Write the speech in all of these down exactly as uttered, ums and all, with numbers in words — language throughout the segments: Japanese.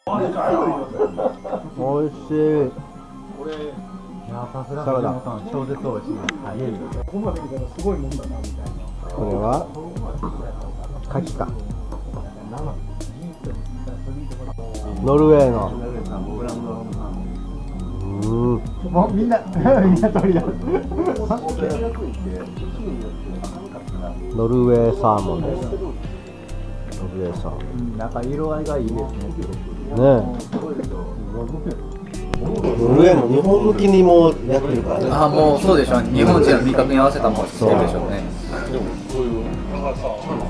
おいしい。 いやさすが藤本さん、超絶おいしい。早いよ。ここまで来たらすごいもんだなみたいな。 これは牡蠣か。ノルウェーの。うん。 もうみんなみんな取り出す。 ノルウェーサーモンです。ノルウェーサーモン。 なんか色合いがいいですね。 ねえ。ノルウェーも日本向きにもやってるからね。 あ、もうそうでしょう。日本人の味覚に合わせたものしてるでしょうね。 でもこういう長さ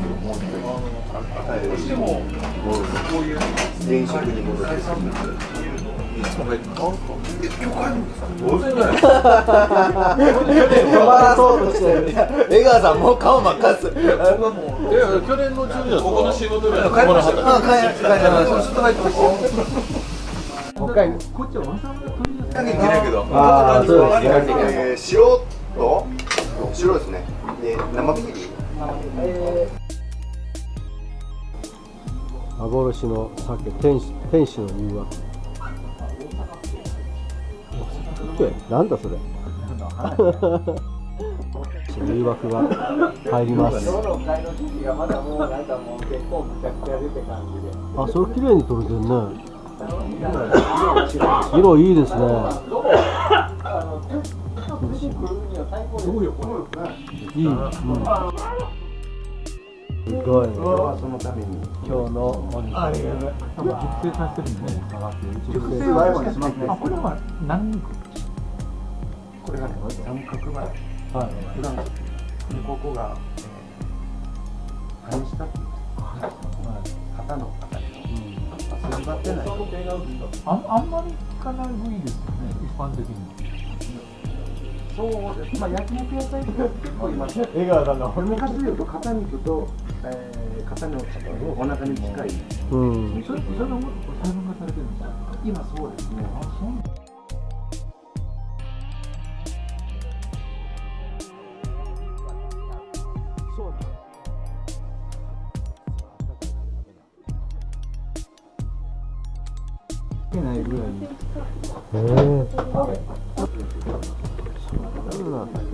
してもこういう電飾に戻っていつも入ってます。今日帰るんですか？当然だよ。 止まらそうとしてる。江川さんもう顔真っ赤っす。 いや去年の中だとここの仕事でここの畑。 あ、帰って帰ってます。ちょっと入ってます。 北海道。こっちはわさび取り出す。 なきゃいけないけど。 ああ、そうですね。 えー、塩と白ですね。で生ビール。 幻の鮭、天使、天使の誘惑。なんだそれ。誘惑が入ります。あ、それ綺麗に撮れてるね。色いいですね。いい。うん、すごい。 そのために今日のお肉。 あれ、多分熟成させてるんで、熟成はしますね。あ、これは何肉？ これがね三角バラ。 はい。 普段ここが半下っていう肩の肩に足がってない。 あ、あんまり聞かない部位ですよね、一般的に。 そうです。まあ焼肉屋さんって結構います。 江川さんの。 これもかというと肩肉と、えー、肩のお腹に近い。 うん。 それ、それのも細分化されてるんですか？ 今そうですね。 あ、そう。ないぐらいに。 へえ。そうなんだ。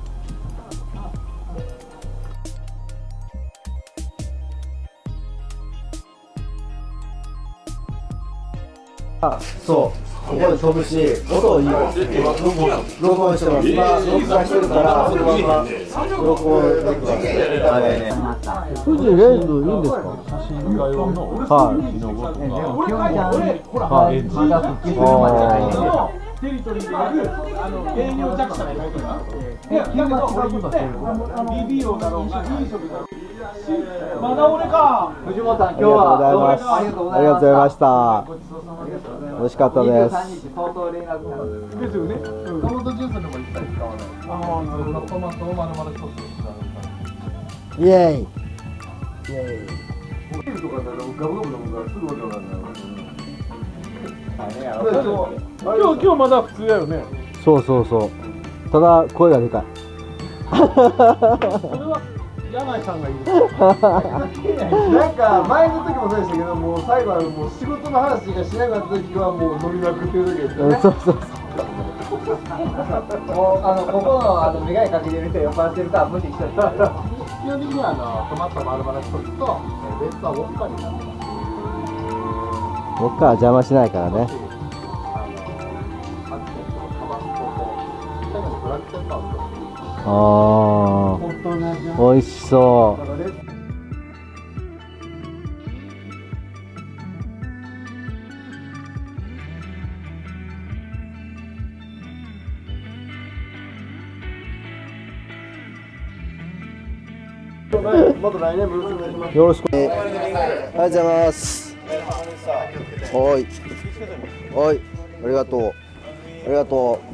あ、そう。ここで飛ぶし、音をいいよ。録音してます。今、録画してるから、そのまま録音できます。あれね。富士レンズいいんですか？ 写真家用の。 はい。 でも、基本的に、はい。まだ復帰するまでないんで。テリトリーである、あの、営業弱者がいないから。いや、だけど、これ言って、ビービーオーだろうが、飲食だろうが。まだ俺か。藤本さん、今日はどうもありがとうございました。 ありがとうございました。 ごちそうさまでした。 美味しかったです。 にじゅうさんにち相当連絡がですよね。トマトジュースでも一切使わない。ああ、なるほど。トマトをまるまるソースを使う。 イエーイ。イエーイ。 ビールとかだとガブガブ飲むからすぐわけわかんない。 今日今日まだ普通だよね。 そうそうそう。ただ声がでかい。 それは柳井さんがいる。 なんか前の時もそうでしたけど、もう最後はもう仕事の話がしなかった時はもう飲みまくってる時ですよね。 そうそうそう。 もうあのここのあの願いかけてる人酔っ払ってるから無視しちゃった。 基本的にはあのトマト丸々一つとベースはウォッカになってます。 僕から邪魔しないからね。ああ、美味しそう。よろしく。ありがとうございます。はい。はい。ありがとう。ありがとう。